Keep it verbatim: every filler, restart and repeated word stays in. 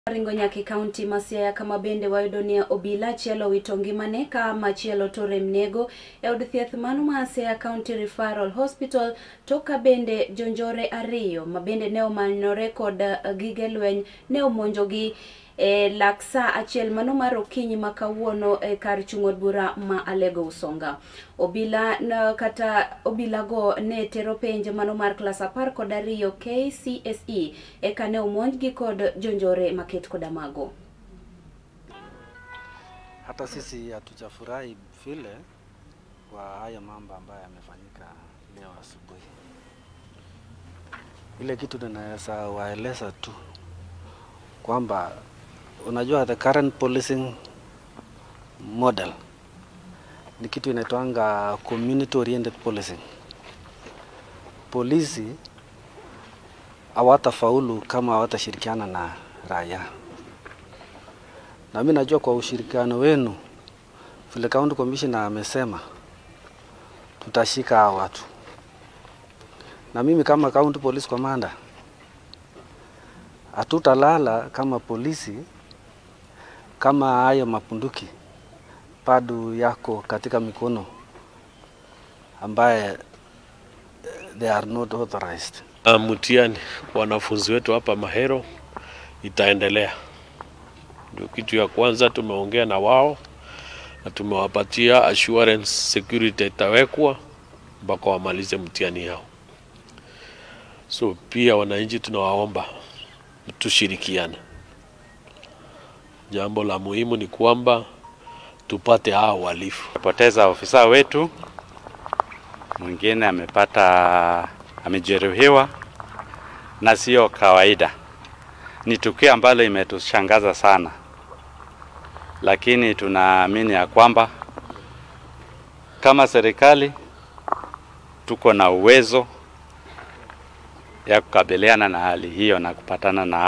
Ringo nyaki county ma Siaya kama bende wayudo ni Obila chielo wito ngimane ka machielo tore mnego e od thieth mano ma Siaya County Referral Hospital to ka bende jonjore ariyo ma bende ne omanyore kod gige lweny ne omonjogi e laksa achiel mano mar okinyi ma kawuono e kar chung'od bura ma Alego Usonga. Obila na kata Obila go ne tero penj mano mar klas apar kod ariyo K C S E e kane omonjgi kod jonjore maket koda mago. Hata sisi hatujafurahi vile kwa haya mambo ambayo yamefanyika leo asubuhi. Ile kitu ninaweza waeleza tu kwamba unajua the current policing model ni kitu inaitwanga community oriented policing. Polisi hawatafaulu kama hawatashirikiana na raia. Na mimi najua kwa ushirikiano wenu vile county commissioner amesema tutashika hao watu. Na mimi kama county police commander hatutalala kama polisi kama hayo mapunduki bado yako katika mikono ambaye they are not authorized. Mutiani wanafunzi wetu hapa Mahero itaendelea. Ndio kitu ya kwanza tumeongea na wao na tumewapatia assurance security itawekwa mpaka wamalize mtihani yao. So pia wananchi tunawaomba tushirikiane. Jambo la muhimu ni kwamba tupate hao walifu. Poteza ofisa wetu, mwingine amepata amejeruhiwa na sio kawaida. Ni tukio ambalo imetushangaza sana. Lakini tunaamini ya kwamba kama serikali tuko na uwezo ya kukabiliana na hali hiyo na kupatana na